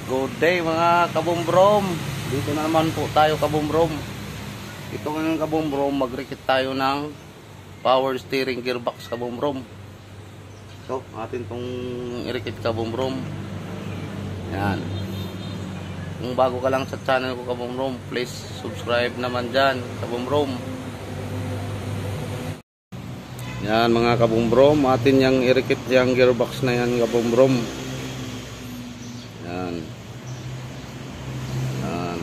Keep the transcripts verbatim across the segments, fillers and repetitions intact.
Good day mga kabumbrom. Dito na naman po tayo kabumbrom. Ito ngayon kabumbrom, mag-rekit tayo ng power steering gearbox kabumbrom. So, atin tong i-rekit kabumbrom. Yan. Kung bago ka lang sa channel ko kabumbrom, please subscribe naman dyan kabumbrom. Yan mga kabumbrom, atin yang i-rekit yung gearbox na yan kabumbrom. Yan. Yan.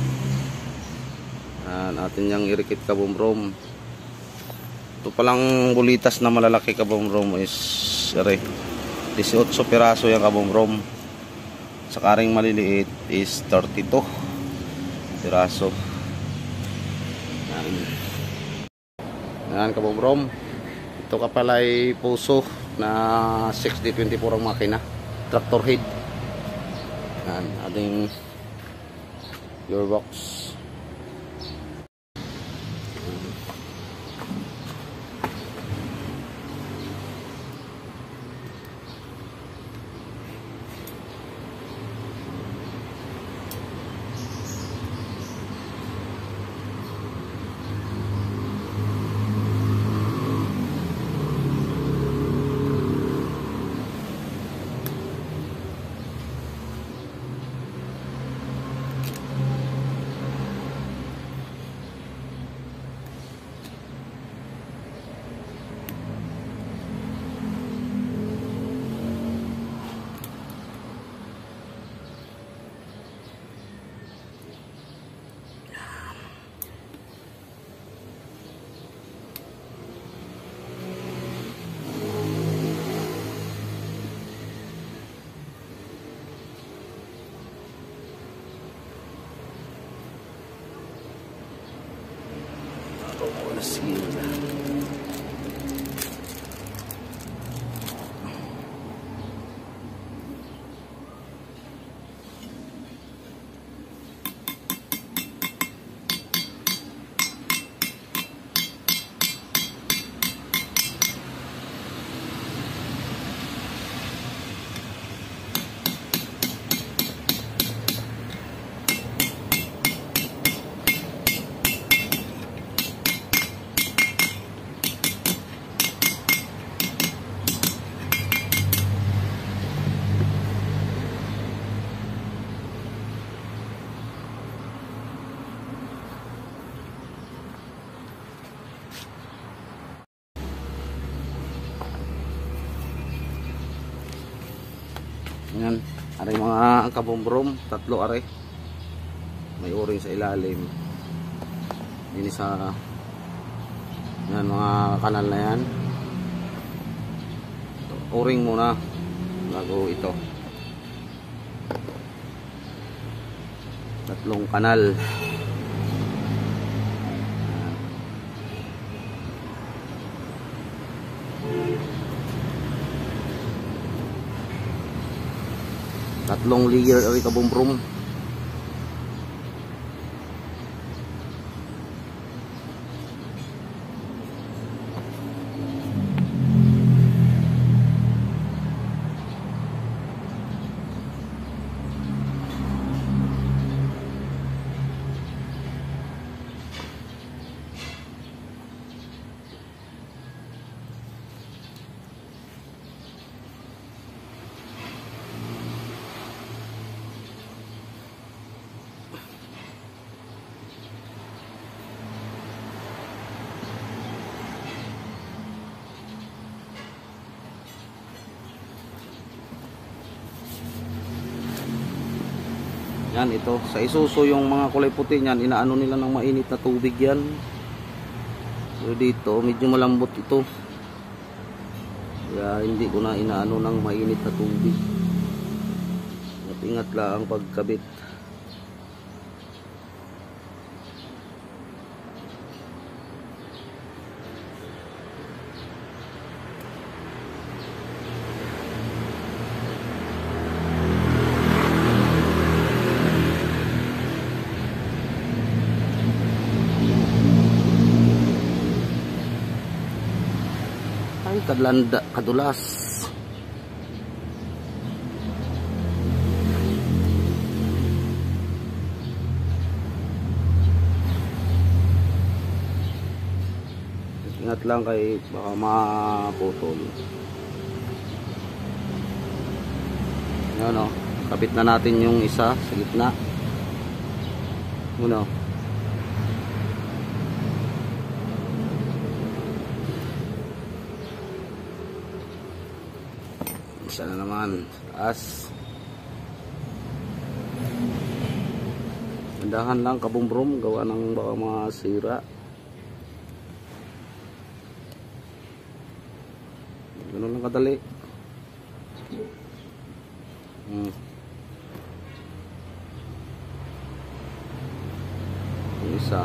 Yan, atin yang i-rekit kabumbrom. Ito palang bulitas na malalaki kabumbrom is sorry, eighteen piraso yung kabumbrom. Sa karing maliliit is thirty-two piraso. Yan. Yan kabumbrom. Ito ka pala ay puso na six D twenty-four ang makina, tractor head. Yan, ating gearbox. Sige. Yan, are mga kabumbrom, tatlo are. May o-ring sa ilalim. Ini sa yan mga kanal na yan. O-ring muna bago ito. Tatlong kanal. Tatlong layer ay kabumbrom. Yan, ito sa Isuzu yung mga kulay puti niyan, inaano nila ng mainit na tubig yan. So dito medyo malambot ito, kaya hindi ko na inaano ng mainit na tubig. At ingat lang ang pagkabit. Ay kadlanda, kadulas. lang kay baka maputol. Yan o, kapit na natin yung isa sa gitna. Uno. Isa na naman sa taas. Dahan lang kabumbrom, gawa ng baka masira. Ganun lang kadali. Hmm. Yung isa.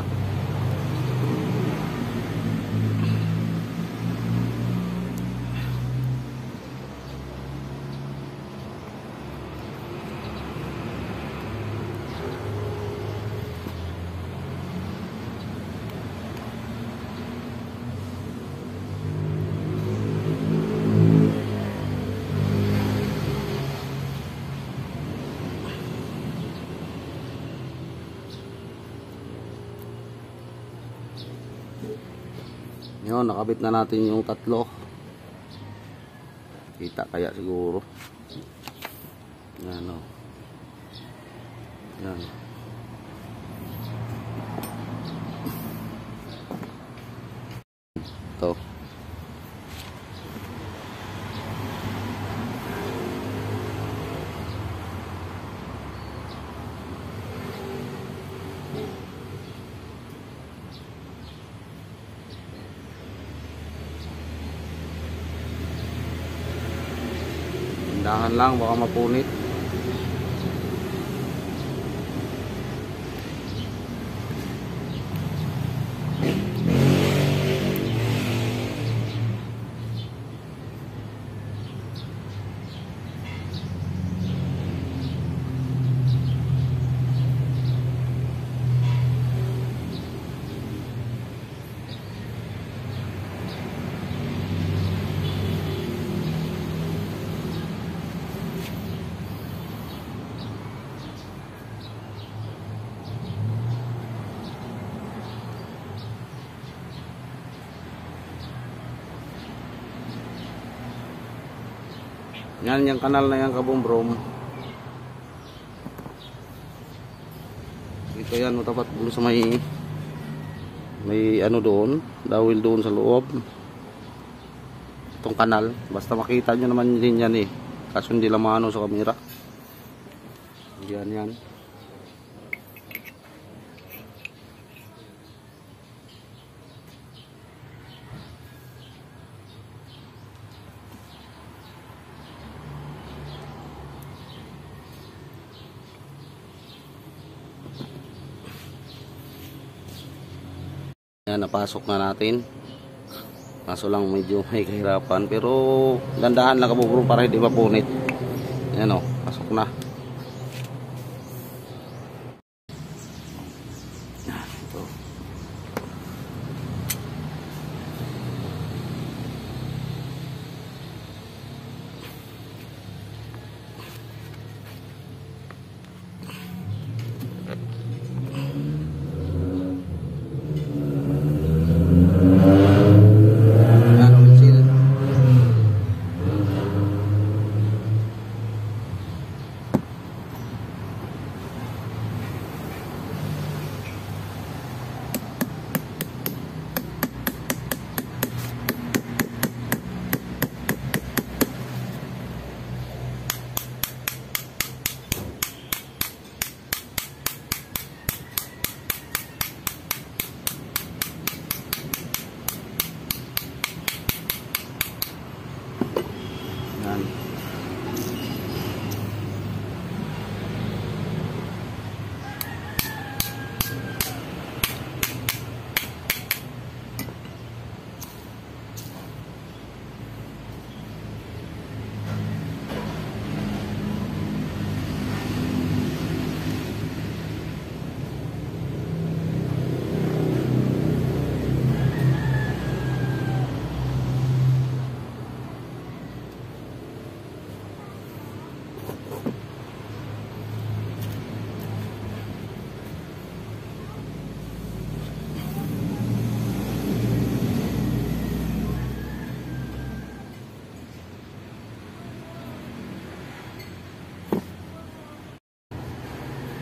Yun, nakabit na natin yung tatlo. Kita kaya siguro. Yan o. Yan. Ito. Dahan lang, baka mapunit. Yan yung kanal na yan kabumbrom. Ito yan, matapat dun sa may may ano doon, dawil doon sa loob. Itong kanal, basta makita nyo naman din yan eh. Kaso hindi lang maano sa kamera. Yan yan. Yan, napasok na natin. Kaso lang medyo may kahirapan, pero dandahan lang kabumbrom para hindi mapunit. Yan o, pasok na. Yan, ito.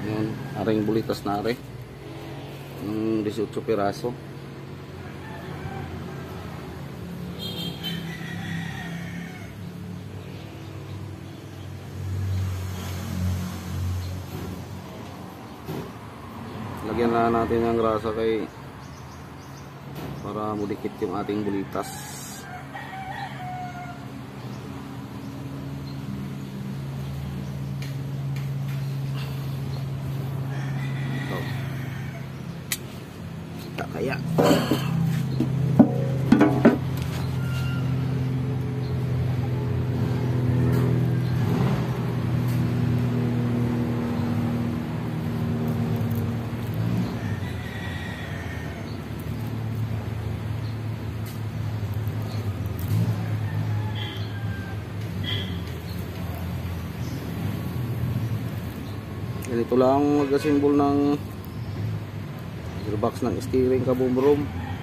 Yun, aring bulitas na are. Ng eighteen piraso. Lagyan na natin ng grasa kay para mudikit yung ating bulitas. Ito. Kita kaya. Ganito lang mag-assemble ng gearbox ng steering kaboom room.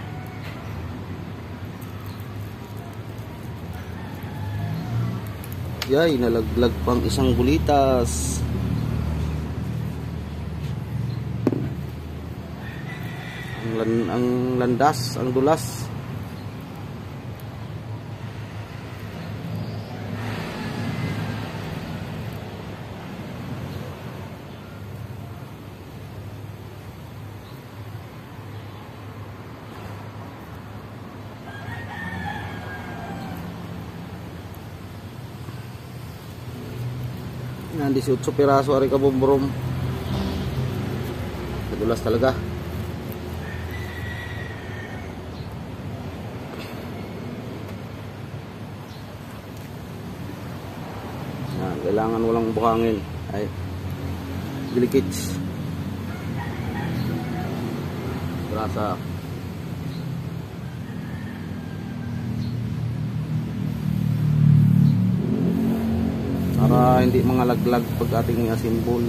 Yay, nalaglag pang isang bulitas. Ang, lan ang landas, ang dulas. Yan, eighteen piraso ari kaboom room. Madulas talaga. Yan, kailangan walang buhangin. Ay, delikits. Grasa. Para hindi mangalaglag pag ating assemble.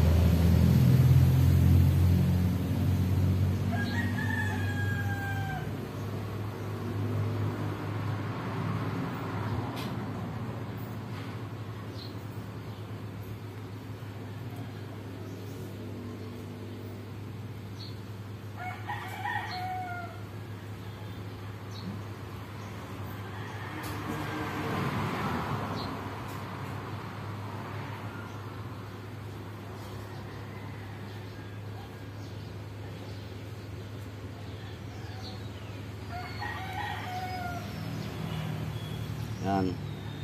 Yan.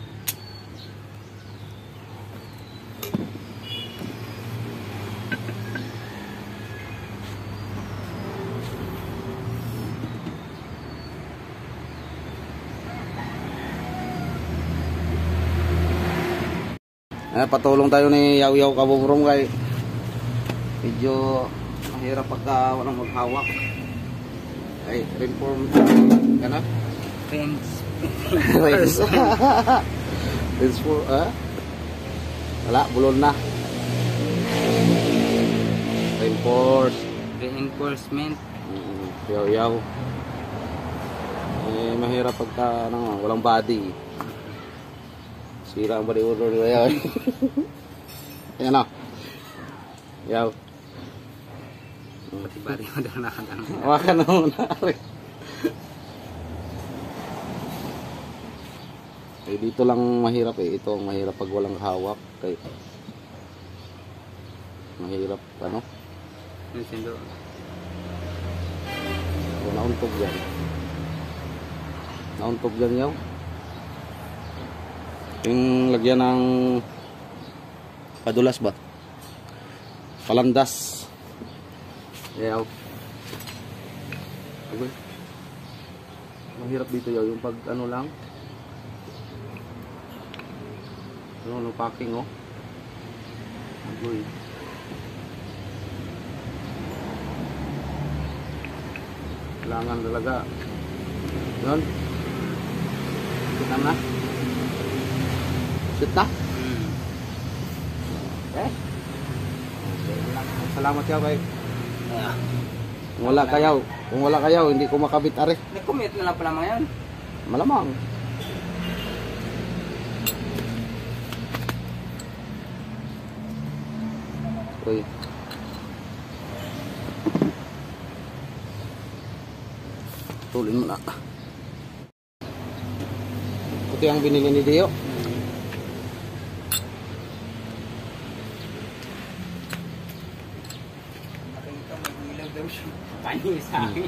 Eh, patulong tayo ni Yaw Yaw kaboom room kay medyo mahirap pagka walang maghawak. Ay, reform kana? Friends. Friends. Friends for, ah? Wala, bulon na. Reinforce. Reinforcement. Mm, Yaw Yaw. Eh, mahirap pagka ano, walang body. Sira ang body odor ni Yaw. Ayan o. Yaw. Pati body mo daw nakatang. Hawakan na muna. Eh, dito lang mahirap eh. Ito ang mahirap pag walang hawak. Kay mahirap ano? Yung sindo. So, nauntog yan. Nauntog yan yaw. Yung lagyan ng padulas ba? Palandas. Yaw. Okay. Mahirap dito yaw. Yung pag ano lang. Ano, no packing oh. Agoy. Kailangan talaga. Yun. Kita na. Shoot na? Hmm. Eh? Salamat yaw kay. Ah. Kung wala kayaw, kung wala kayaw, hindi ko makabit are. Nag-commute na lang pala mga yan. Malamang. Okay. putulin mo na. Ito yung binili ni Dio. Ito, may ilaw daw siya. Paano sa akin?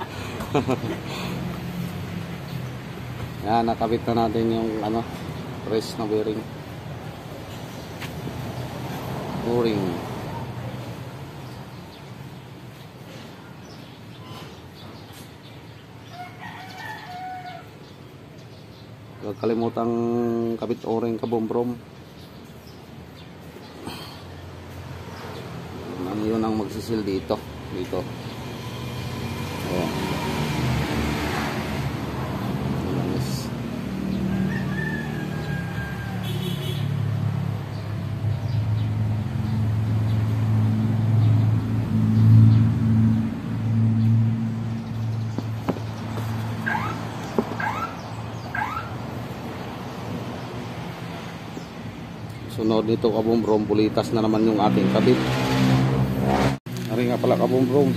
Yan, nakabit na natin yung ano, press na bearing. O-ring. Huwag kalimutang kabit o-ring kabombrom. Ano yun ang magsisil dito. Dito. Ayan. Langis. Sunod nito kabombrom, pulitas na naman yung ating kabit. Ari nga pala kabombrom.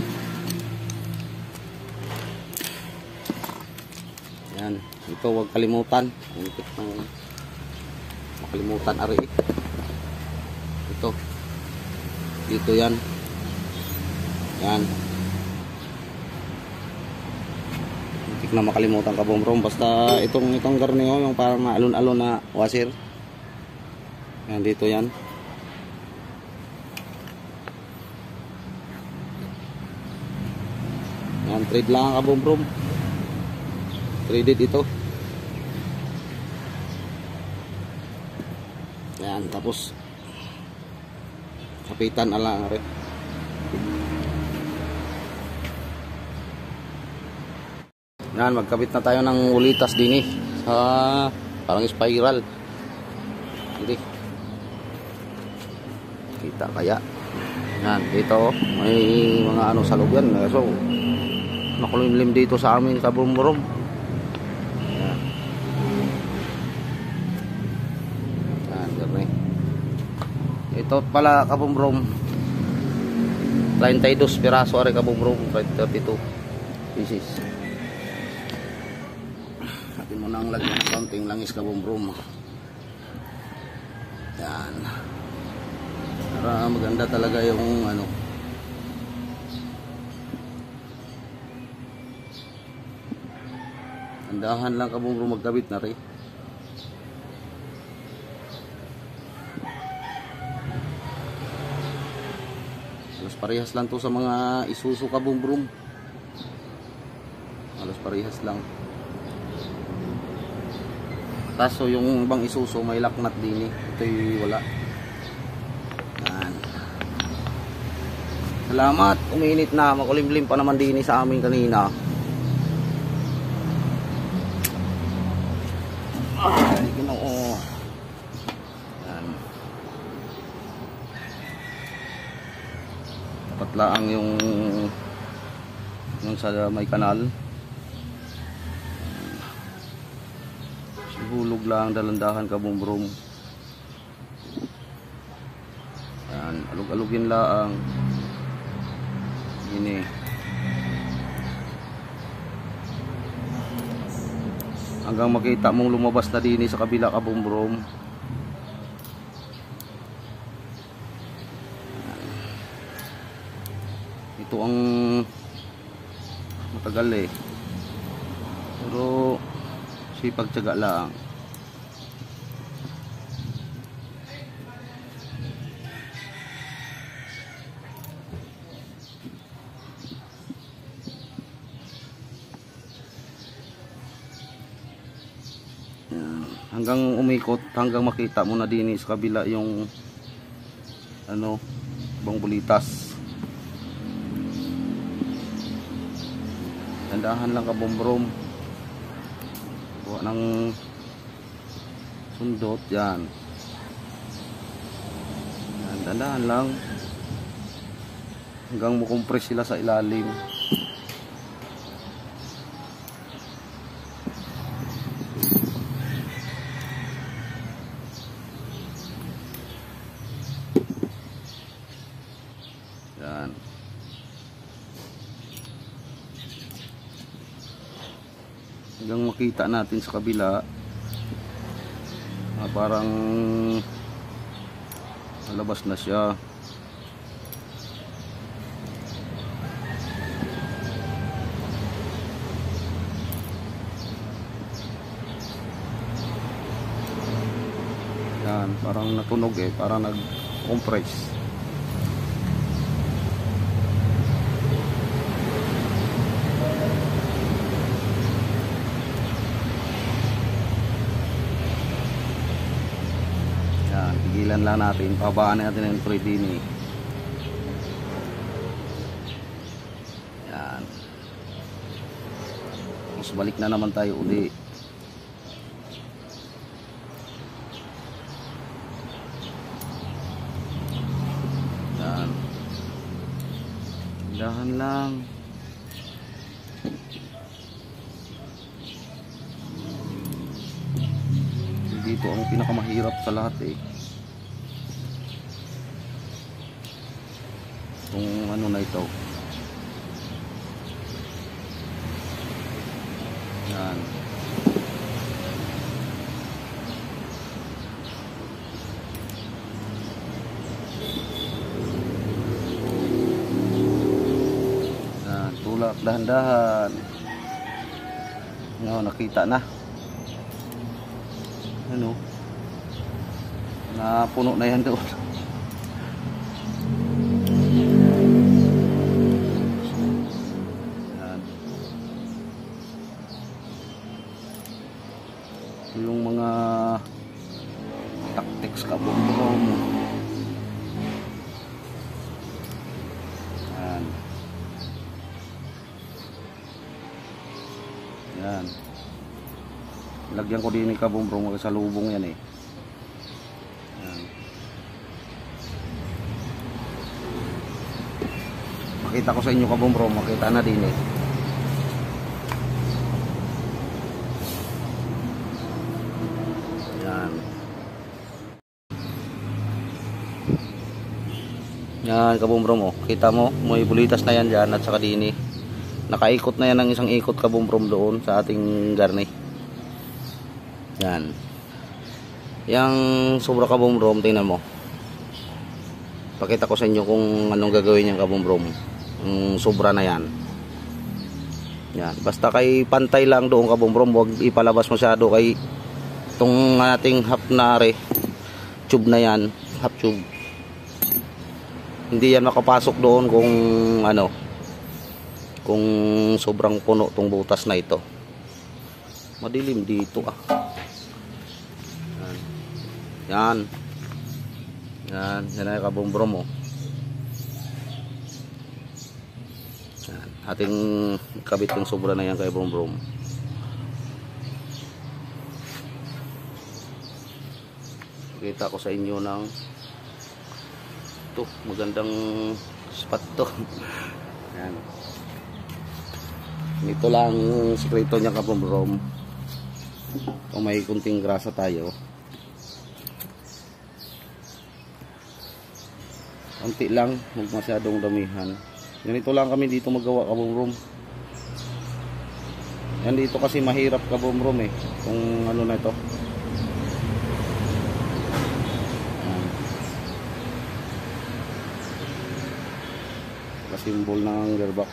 Yan, ito huwag kalimutan. Untik ng makalimutan ari. Ito. Dito yan. Yan. Untik na makalimutan kabombrom. Basta itong itong garneo yung parang alon-alon na washer. Yan, dito yan. Yan, trade lang ang kabombrom. Traded ito. Yan, tapos kapitan ala rin. Yan, magkabit na tayo ng ulitas din eh. Sa parang spiral. Hindi. Kita kaya. Yan, dito may mga ano sa loob yan. So, makulimlim dito sa amin kabombrom. Yan. Yan, ganun. Ito pala kabombrom. thirty-two piraso ari kabombrom, thirty-two pieces. Atin mo nang lagyan ng kaunting langis kabombrom. Yan. Para maganda talaga yung ano. Andahan lang kabombrom magkabit na rin. Halos parehas lang to sa mga Isuzu kabombrom. Halos parehas lang. Kaso yung ibang Isuzu may laknat din eh. Ito'y wala. Salamat, uminit na, makulimlim pa naman din sa amin kanina. Ay, Ginoo. Yan. Dapat lang yung yung sa may kanal. Sihulog lang, dalandahan kabombrom. Yan, alug-alugin lang. Ini hanggang makita mong lumabas na din sa kabila kabombrom. Ito ang matagal eh, pero sipag tiyaga lang. Hanggang umikot, hanggang makita mo na din sa kabila yung ano, bang bulitas. Dandahan lang kabombrom. Buwa ng sundot yan. Yan, dandahan lang hanggang mukumpres sila sa ilalim. Yan. hanggang makita natin sa kabila. Ah, parang nalabas na siya. Yan, parang natunog eh, parang nag-compress. Yan, tigilan lang natin, pabaan natin yung three D ni. Yan. Tapos balik na naman tayo uli. Dahan lang. Dito ang pinakamahirap sa lahat eh. Kung ano na ito. Yan. Tulak dahan-dahan. No, nakita na. Ano? Napuno na yan doon. Yan. Yung mga tactics kabong-bong. Yan. Yan. Lagyan ko din ng kabong-bong sa lubong yan eh. Yan. Makita ko sa inyo kabong-bong, makita na din eh. Yan. Yan kabong-bong oh. Kita mo, may bulitas na yan dyan at saka din eh. Nakaikot na yan ng isang ikot kabong-bong doon sa ating garni. Yan. Yang sobra kabong-bong, tingnan mo. Pakita ko sa inyo kung anong gagawin yung kabong-bong. Yung sobra na yan. Yan. Basta kay pantay lang doon kabong-bong, huwag ipalabas masyado kay itong ating half na are, tube na yan, half tube. Hindi yan makapasok doon kung ano, kung sobrang puno tong butas na ito. Madilim dito ah. Yan. Yan, yan ay kabong-bong mo. Yan, ating kabit yung sobra na yan kay kabong-bong. Kita ko sa inyo ng ito, magandang spot to. Yan. Ito lang sikreto niya kabong-bong. Kung may kunting grasa tayo, konti lang, huwag masyadong damihan. Ganito lang kami dito magawa kabong-bong. Yan dito kasi mahirap kabong-bong eh, kung ano na ito. Simbol ng gearbox.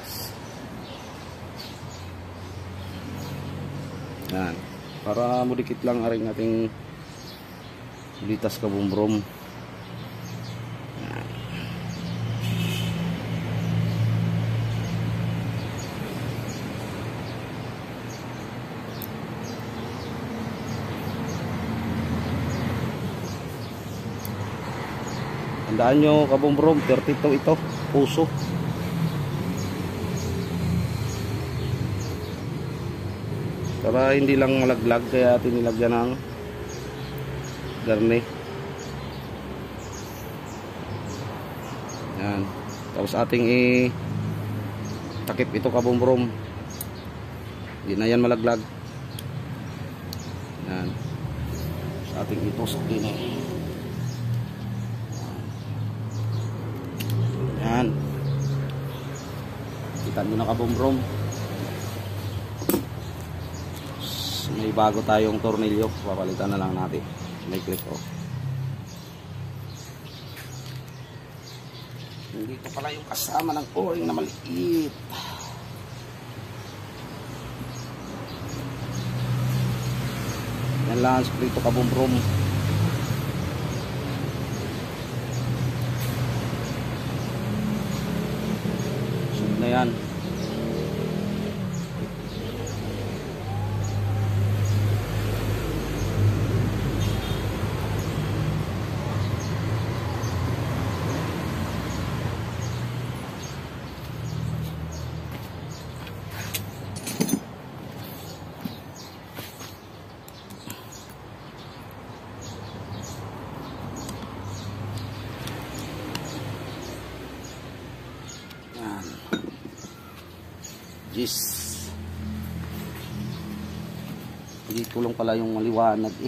Yan. Para mudikit lang aring nating bulitas kabong-bong. Yan. Tandaan nyo kabong-bong, thirty-two ito, puso. Para hindi lang malaglag, kaya atin nilagyan ng garni. Yan. Tapos ating i-takip ito kabong-bong. Hindi na yan malaglag. Yan. Tapos ating itusok din eh. Yan. Kita nyo na kabong-bong. bago tayong tornilyo, papalitan na lang natin. May click off. Dito pala yung kasama ng o-ring na maliit. Yan lang ang sprito kabum-brum. Sub na yan. Yes. Dito lang pala yung maliwanag eh.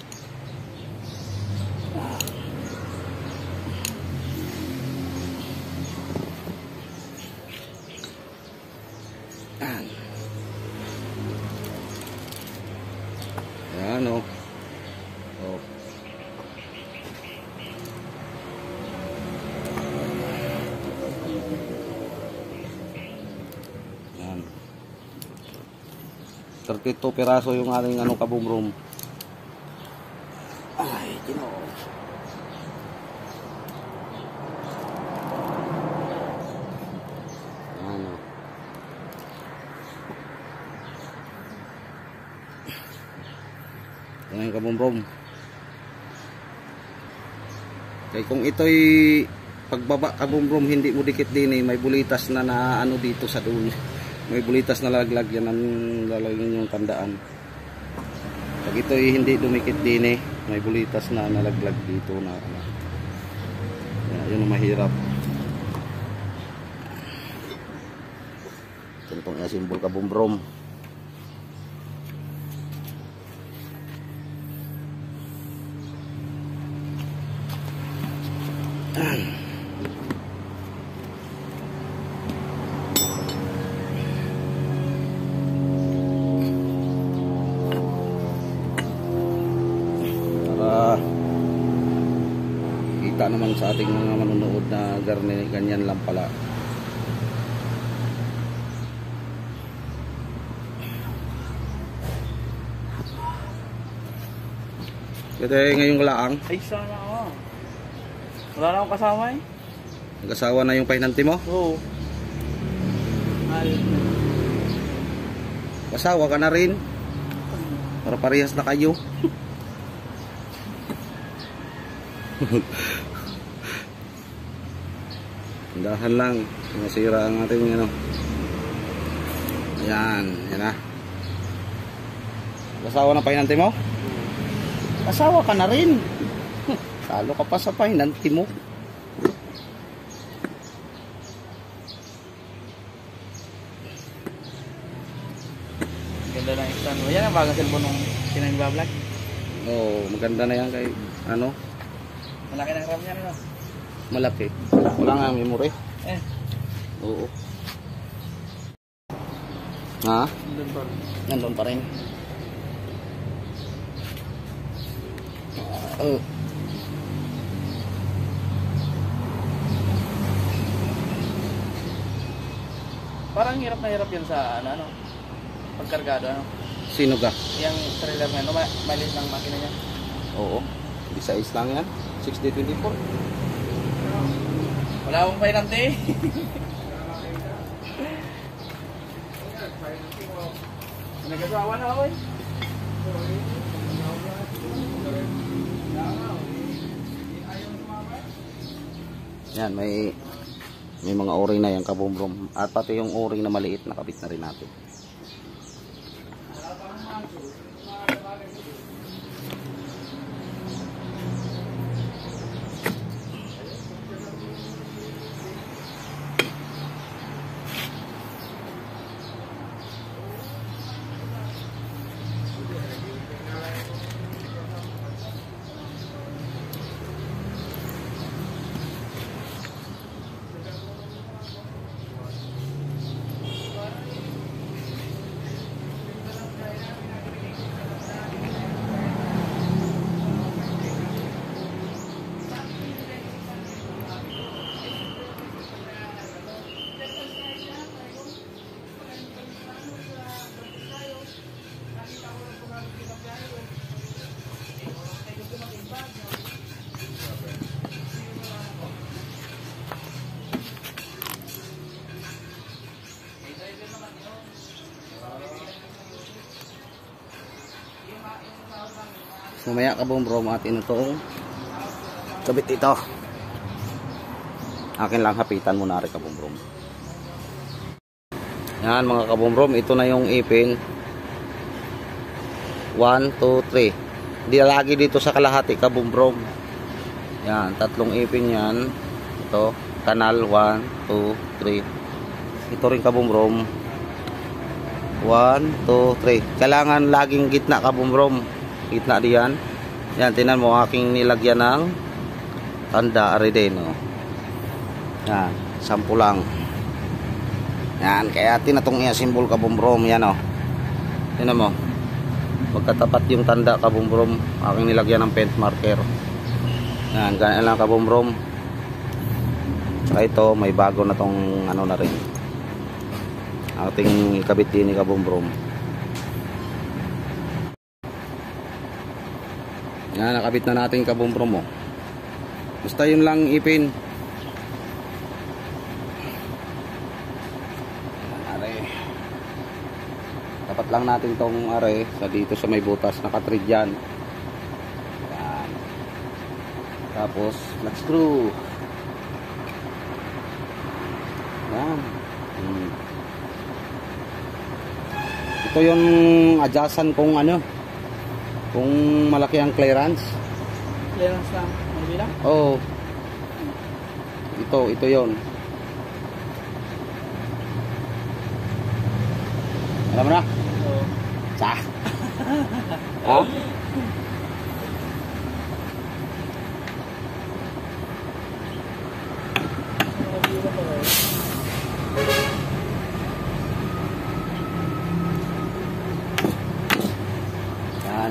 Yan. Yan o. Oh. thirty-two piraso yung ating ano kabumrum. Ay, tino. Ano. Yan yung kabumrum. Kaya kung ito'y pagbaba kabumrum hindi mo dikit din eh, may bulitas na na ano dito sa dulo. May bulitas na laglag, yan ang lalagyan yung tandaan. Pag ito ay hindi dumikit din eh, may bulitas na nalaglag dito na ano. Yan ang mahirap. Itong yung simbol kabumbrong. Kita naman sa ating mga manonood na garne, ganyan lang pala. Kasi ngayong laang Ay, sana ako. Wala na akong kasama eh. nag-asawa na yung pahinanti mo? Oo. Ay. Asawa ka na rin para parehas na kayo. Dahan lang, masira ang ating ano. Ayan, yan na. Asawa na pahinanti mo? Asawa ka na rin. Talo ka pa sa pahinanti mo. Ganda ng stand mo. Yan ang bagong cellphone ng sinang-vlog. Oo, maganda na yan kay ano. Malaki ng RAM niya, no? Malaki. Wala nga memory. Eh. Oo. Ha? Nandun pa. Nandun pa rin. Uh, Parang hirap na hirap yan sa ano, ano pagkargado, ano? sino ka? Yung trailer na, no? Malis ng makina niya. Oo. Isa is lang yan. six D twenty-four. Wala akong painante. Nag-asawa na ako eh. Yan, may may mga o-ring na yung kabumbrong. At pati yung o-ring na maliit nakabit na rin natin. mamaya kabumrom atin itong kabit ito. Akin lang hapitan muna rin kabumrom. Yan mga kabumrom, ito na yung ipin. one, two, three. Hindi lagi dito sa kalahati kabumrom. Yan, tatlong ipin yan. Ito, kanal one, two, three. Ito rin kabumrom. one, two, three. Kailangan laging gitna kabumrom. Gitna diyan. Yan, tinan mo aking nilagyan ng tanda ari din, oh. Yan, sampu lang. Yan, kaya tinatong i-symbol kabumrom yan, oh. Tinan mo. Magkatapat yung tanda kabumrom, aking nilagyan ng paint marker. Yan, ganyan lang kabumrom. Saka ito, may bago na tong ano na rin. Ating ikabit din ni kabumrom. Yan, nakabit na natin kabumrom mo. Basta yun lang ipin. Yan, are. Tapat lang natin tong are sa dito sa may butas, nakatrid yan. Yan. Tapos, let's screw. Yan. Hmm. Ito yung adjustan kung ano, kung malaki ang clearance. Clearance lang. Ano bilang? Oh. Ito, ito yon. Alam mo na? Oo. Sa? Ha? Yan.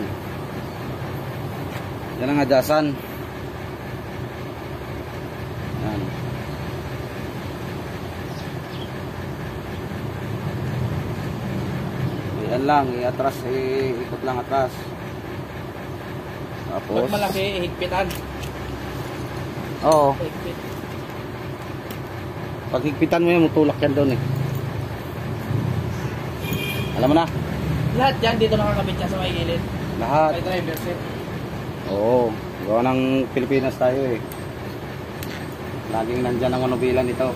Yan ang adjustan. Yan. Yan lang, i-atras, i-ikot lang atras. Tapos, Pag malaki, higpitan. oo, Higpit. pag higpitan mo yan, mutulak yan doon eh. Alam mo na? Lahat yan, dito nakakabit yan sa may gilid. Lahat. May driver seat. Oo, gawa ng Pilipinas tayo eh. Laging nandyan ang manubilan nito.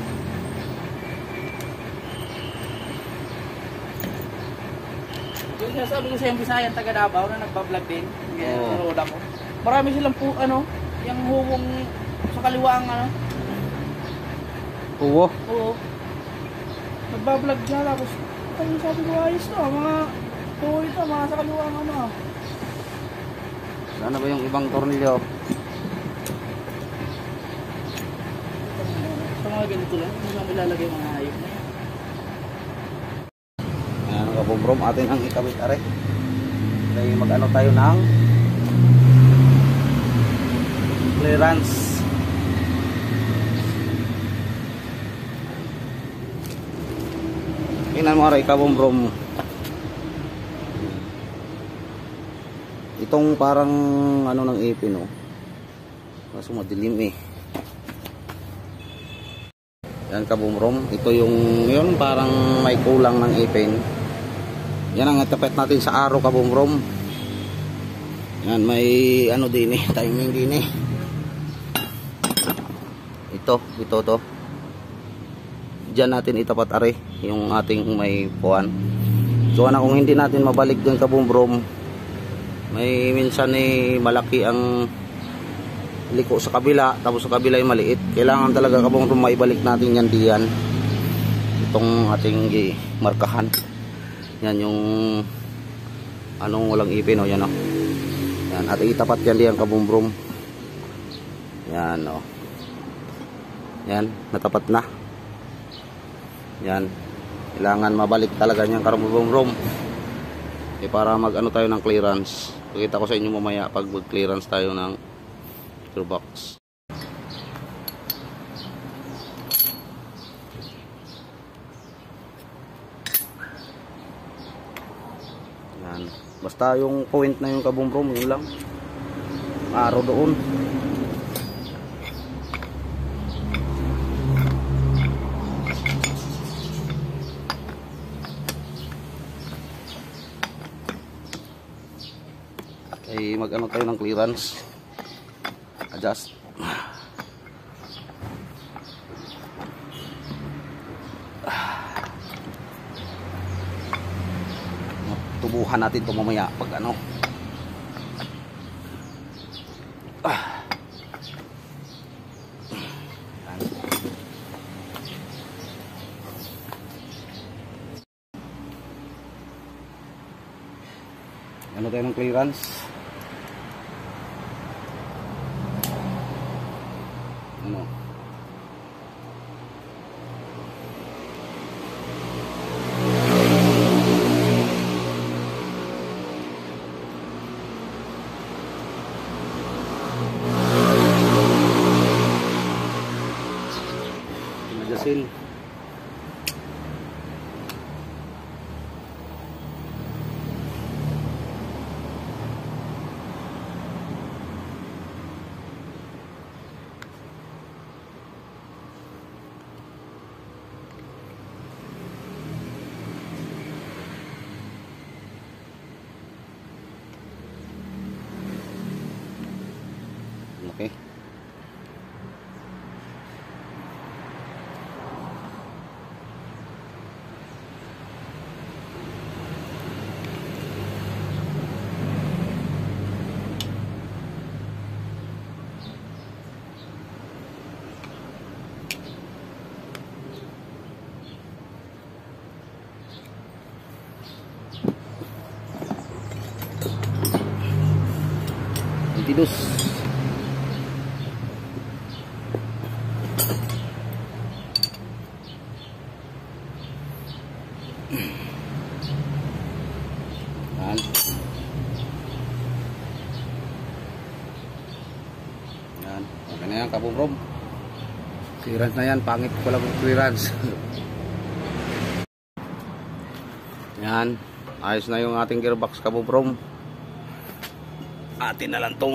Yung sinasabi ko sa yung Bisayan, taga Davao na nagbablog din. Kaya Oo. nanood ako. Marami silang po, ano, yung hugong sa kaliwa ang ano. Uwo. Oo. Nagbablog siya, tapos ano sabi ko, ayos to, mga tuloy ito, mga sa kaliwa ang ano. Sana ba yung ibang tornilyo? Sa mga ganito lang, hindi namin lalagay mga hayop na yan. Ayan ang kabubrom, atin ang ikabit are. Kaya mag-ano tayo ng clearance. Tingnan mo are, kabubrom. Itong parang ano ng ipin, oh. Kaso madilim eh. Yan kabumrom, ito yung yun parang may kulang ng ipin. Yan ang itapet natin sa araw kabumrom. Yan may ano din eh, timing din eh. Ito, ito to. Diyan natin itapat are yung ating may puwan. So ano kung hindi natin mabalik dun kabumrom, may minsan eh malaki ang liko sa kabila, tapos sa kabila ay maliit. Kailangan talaga kabong maibalik natin yan diyan. Itong ating eh, markahan. Yan yung anong walang ipin, o yan o. Yan, at itapat yan diyan kabumbrom. Yan o. Yan, natapat na. Yan. Kailangan mabalik talaga niyang kabumbrom. Eh para mag ano tayo ng clearance. Pakita ko sa inyo mamaya pag mag-clearance tayo ng box. Yan. Basta yung point na yung kabumbrom, yun lang. Araw doon. Ay mag ano tayo ng clearance. Adjust. Tubuhan natin ito mamaya pag ano. Ah. Ano tayo ng clearance? Ano? Adjustin. Okay. Tidus. Yan. Yan. Okay na yan, kabubrom. Clearance na yan. Pangit ko lang clearance. Yan. Ayos na yung ating gearbox, kabubrom. Atin na lang tong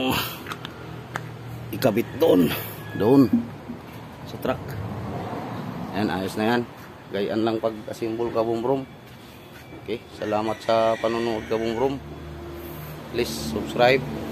ikabit doon. Doon. Sa truck. Yan, ayos na yan. Gayaan lang pag-assemble, kabubrom. Okay, salamat sa panonood, kabubrom. Please subscribe.